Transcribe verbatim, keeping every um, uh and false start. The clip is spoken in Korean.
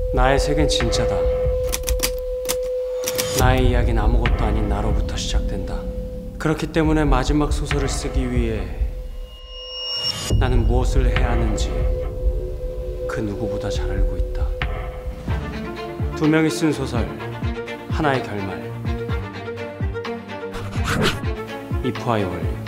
나의 세계는 진짜다. 나의 이야기는 아무것도 아닌 나로부터 시작된다. 그렇기 때문에 마지막 소설을 쓰기 위해 나는 무엇을 해야 하는지 그 누구보다 잘 알고 있다. 두 명이 쓴 소설, 하나의 결말. 이프아이 원리.